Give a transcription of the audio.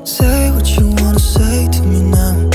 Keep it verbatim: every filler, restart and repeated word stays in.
Say what you wanna say to me now.